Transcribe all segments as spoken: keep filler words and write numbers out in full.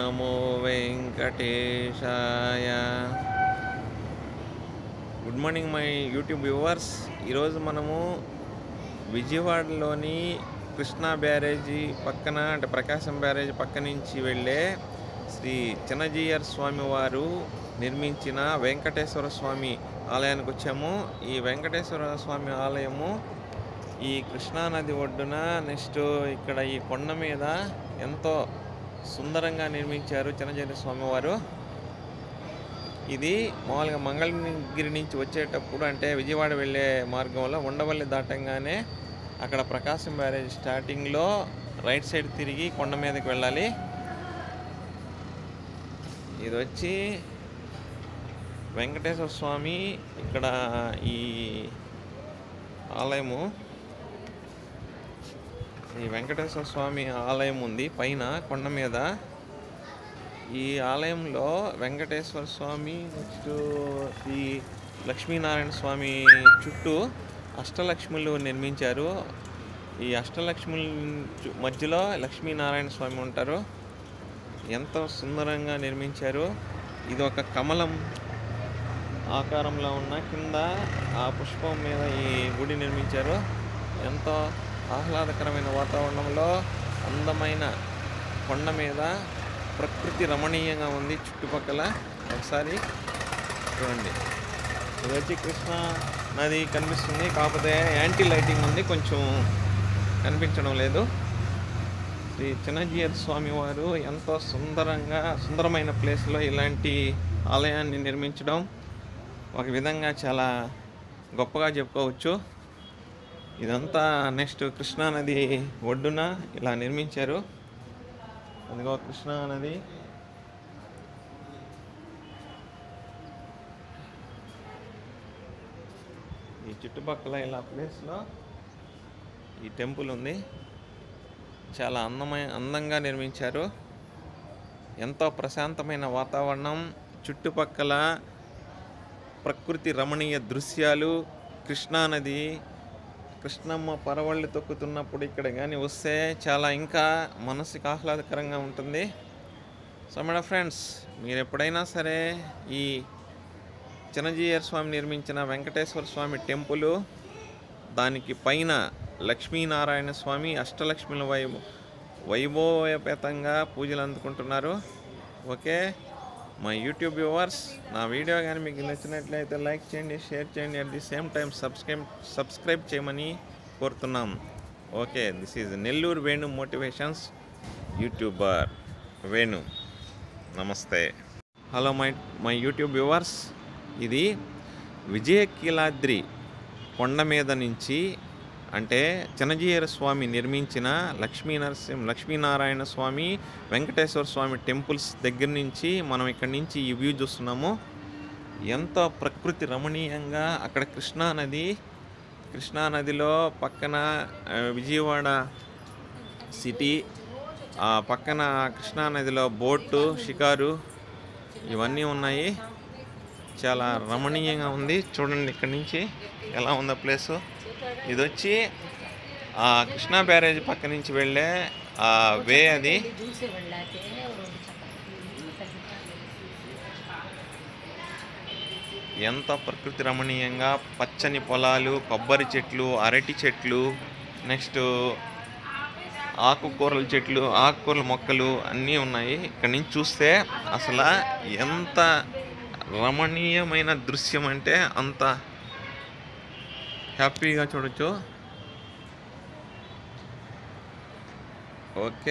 నమో వెంకటేశాయ. Good morning my YouTube viewers. ఈరోజు మనము విజయవాడలోని కృష్ణా బ్యారేజీ పక్కన అంటే ప్రకాశం బ్యారేజీ పక్క నుంచి వెళ్ళే శ్రీ చిన్నజీయర్ స్వామి వారు నిర్మించిన వెంకటేశ్వర స్వామి ఆలయానికి వచ్చాము. ఈ వెంకటేశ్వర స్వామి ఆలయము ఈ కృష్ణానది ఒడ్డున, నెక్స్ట్ ఇక్కడ ఈ కొండ మీద ఎంతో సుందరంగా నిర్మించారు చిన్నజీయర్ స్వామివారు. ఇది మామూలుగా మంగళగిరి నుంచి వచ్చేటప్పుడు అంటే విజయవాడ వెళ్ళే మార్గంలో ఉండవల్లి దాటంగానే అక్కడ ప్రకాశం బ్యారేజ్ స్టార్టింగ్లో రైట్ సైడ్ తిరిగి కొండ మీదకి వెళ్ళాలి. ఇది వచ్చి వెంకటేశ్వర స్వామి ఇక్కడ ఈ ఆలయము, ఈ వెంకటేశ్వర స్వామి ఆలయం ఉంది పైన కొండ మీద. ఈ ఆలయంలో వెంకటేశ్వర స్వామి నెక్స్ట్ ఈ లక్ష్మీనారాయణ స్వామి చుట్టూ అష్టలక్ష్ములు నిర్మించారు. ఈ అష్టలక్ష్ముల మధ్యలో లక్ష్మీనారాయణ స్వామి ఉంటారు. ఎంతో సుందరంగా నిర్మించారు. ఇది ఒక కమలం ఆకారంలో ఉన్న కింద ఆ పుష్పం మీద ఈ గుడి నిర్మించారు. ఎంతో ఆహ్లాదకరమైన వాతావరణంలో అందమైన కొండ మీద ప్రకృతి రమణీయంగా ఉంది. చుట్టుపక్కల ఒకసారి చూడండి. ఇది వచ్చి కృష్ణా నది కనిపిస్తుంది, కాకపోతే యాంటీ లైటింగ్ ఉంది, కొంచెం కనిపించడం లేదు. శ్రీ చిన్నజీయర్ స్వామి వారు ఎంతో సుందరంగా సుందరమైన ప్లేస్లో ఇలాంటి ఆలయాన్ని నిర్మించడం ఒక విధంగా చాలా గొప్పగా చెప్పుకోవచ్చు. ఇదంతా నెక్స్ట్ కృష్ణానది ఒడ్డున ఇలా నిర్మించారు. అదిగో కృష్ణానది. ఈ చుట్టుపక్కల ఇలా ప్లేస్లో ఈ టెంపుల్ ఉంది. చాలా అందమైన అందంగా నిర్మించారు. ఎంతో ప్రశాంతమైన వాతావరణం, చుట్టుపక్కల ప్రకృతి రమణీయ దృశ్యాలు, కృష్ణానది, కృష్ణమ్మ పరవళ్ళు తొక్కుతున్నప్పుడు ఇక్కడ కానీ వస్తే చాలా ఇంకా మనసుకి ఆహ్లాదకరంగా ఉంటుంది. సో మేడం ఫ్రెండ్స్, మీరు ఎప్పుడైనా సరే ఈ చిన్నజీయర్ స్వామి నిర్మించిన వెంకటేశ్వర స్వామి టెంపుల్, దానికి పైన లక్ష్మీనారాయణ స్వామి అష్టలక్ష్మిల వైభ వైభవోపేతంగా పూజలు అందుకుంటున్నారు. ఓకే మై యూట్యూబ్ వ్యూవర్స్, నా వీడియో కానీ మీకు నచ్చినట్లయితే లైక్ చేయండి, షేర్ చేయండి, at the same time subscribe subscribe చేయమని కోరుతున్నాం. Okay, this is Nellore Venu motivations YouTuber Venu. నమస్తే. Hello my my YouTube viewers. ఇది విజయకీలాద్రి కొండ మీద నుంచి అంటే చిన్నజీయర్ స్వామి నిర్మించిన లక్ష్మీ నరసింహ లక్ష్మీనారాయణ స్వామి వెంకటేశ్వర స్వామి టెంపుల్స్ దగ్గర నుంచి మనం ఇక్కడి నుంచి ఈ వ్యూ చూస్తున్నాము. ఎంతో ప్రకృతి రమణీయంగా అక్కడ కృష్ణానది, కృష్ణానదిలో పక్కన విజయవాడ సిటీ, ఆ పక్కన కృష్ణానదిలో బోటు షికారు ఇవన్నీ ఉన్నాయి. చాలా రమణీయంగా ఉంది. చూడండి ఇక్కడి నుంచి ఎలా ఉందో ప్లేసు. ఇది వచ్చి ఆ కృష్ణా బ్యారేజ్ పక్క నుంచి వెళ్ళే ఆ వే. అది ఎంత ప్రకృతి రమణీయంగా పచ్చని పొలాలు, కొబ్బరి చెట్లు, అరటి చెట్లు, నెక్స్ట్ ఆకుకూరల చెట్లు, ఆకుకూరల మొక్కలు అన్నీ ఉన్నాయి. ఇక్కడి నుంచి చూస్తే అసలు ఎంత రమణీయమైన దృశ్యం అంటే అంత హ్యాపీగా చూడొచ్చు. ఓకే,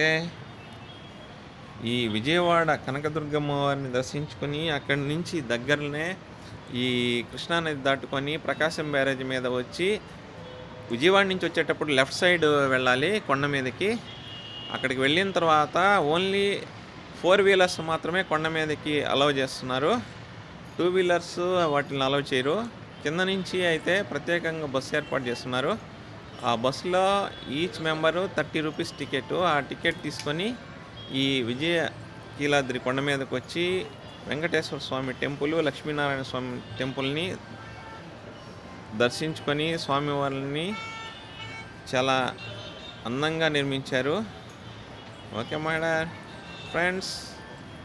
ఈ విజయవాడ కనకదుర్గమ్మ వారిని దర్శించుకొని అక్కడి నుంచి దగ్గరనే ఈ కృష్ణానది దాటుకొని ప్రకాశం బ్యారేజ్ మీద వచ్చి విజయవాడ నుంచి వచ్చేటప్పుడు లెఫ్ట్ సైడ్ వెళ్ళాలి కొండ మీదకి. అక్కడికి వెళ్ళిన తర్వాత ఓన్లీ ఫోర్ వీలర్స్ మాత్రమే కొండ మీదకి అలౌ చేస్తున్నారు. టూ వీలర్స్ వాటిని అలౌ చేయరు. కింద నుంచి అయితే ప్రత్యేకంగా బస్సు ఏర్పాటు చేస్తున్నారు. ఆ బస్సులో each member thirty rupees ticket. ఆ టికెట్ తీసుకొని ఈ విజయకీలాద్రి కొండ మీదకి వచ్చి వెంకటేశ్వర స్వామి టెంపుల్, లక్ష్మీనారాయణ స్వామి టెంపుల్ని దర్శించుకొని స్వామివారిని చాలా అందంగా నిర్మించారు. Okay my dear friends,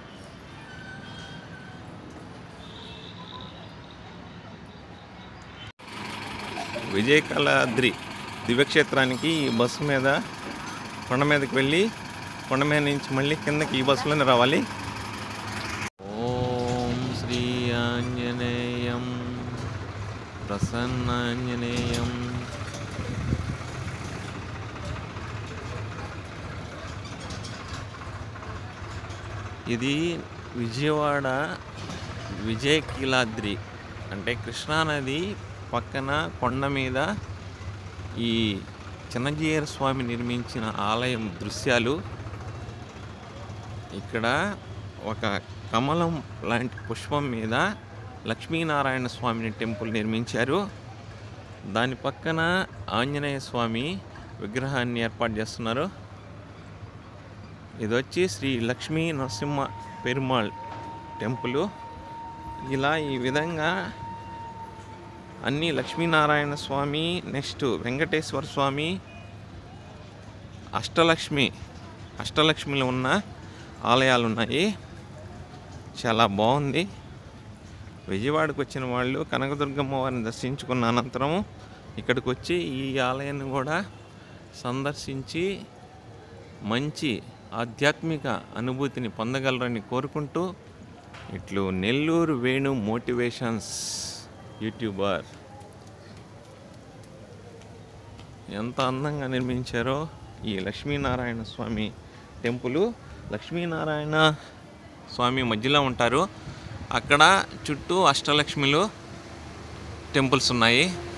Vijayakeeladri దివ్యక్షేత్రానికి ఈ బస్సు మీద కొండ మీదకి వెళ్ళి కొండ మీద నుంచి మళ్ళీ కిందకి ఈ బస్సులోనే రావాలి. ఓం శ్రీ ఆంజనేయం ప్రసన్నాంజనేయం. ఇది విజయవాడ విజయకీలాద్రి అంటే కృష్ణానది పక్కన కొండ మీద ఈ చిన్నజీయర్ స్వామి నిర్మించిన ఆలయం దృశ్యాలు. ఇక్కడ ఒక కమలం లాంటి పుష్పం మీద లక్ష్మీనారాయణ స్వామిని టెంపుల్ నిర్మించారు. దాని పక్కన ఆంజనేయ స్వామి విగ్రహాన్ని ఏర్పాటు చేస్తున్నారు. ఇది వచ్చి శ్రీ లక్ష్మీ నరసింహ పెరుమాళ్ టెంపుల్. ఇలా ఈ విధంగా అన్ని లక్ష్మీనారాయణ స్వామి, నెక్స్ట్ వెంకటేశ్వర స్వామి, అష్టలక్ష్మి అష్టలక్ష్మిలు ఉన్న ఆలయాలు ఉన్నాయి. చాలా బాగుంది. విజయవాడకు వచ్చిన వాళ్ళు కనకదుర్గమ్మ వారిని దర్శించుకున్న అనంతరం ఇక్కడికి వచ్చి ఈ ఆలయాన్ని కూడా సందర్శించి మంచి ఆధ్యాత్మిక అనుభూతిని పొందగలరని కోరుకుంటూ, ఇట్లు నెల్లూరు వేణు మోటివేషన్స్ యూట్యూబర్. ఎంత అందంగా నిర్మించారో ఈ లక్ష్మీనారాయణ స్వామి టెంపుల్. లక్ష్మీనారాయణ స్వామి మధ్యలో ఉంటారు. అక్కడ చుట్టూ అష్టలక్ష్మిలు టెంపుల్స్ ఉన్నాయి.